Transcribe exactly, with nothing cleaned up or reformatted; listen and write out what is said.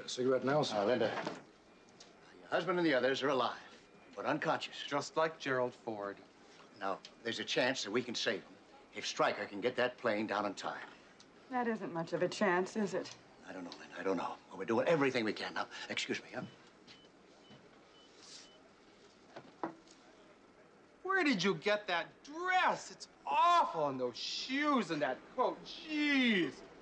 Got a cigarette, Nelson? Uh, Linda, your husband and the others are alive, but unconscious. Just like Gerald Ford. Now, there's a chance that we can save them if Stryker can get that plane down in time. That isn't much of a chance, is it? I don't know, Linda. I don't know. But we're doing everything we can. Now, excuse me, huh? Where did you get that dress? It's awful. And those shoes and that coat. Jeez.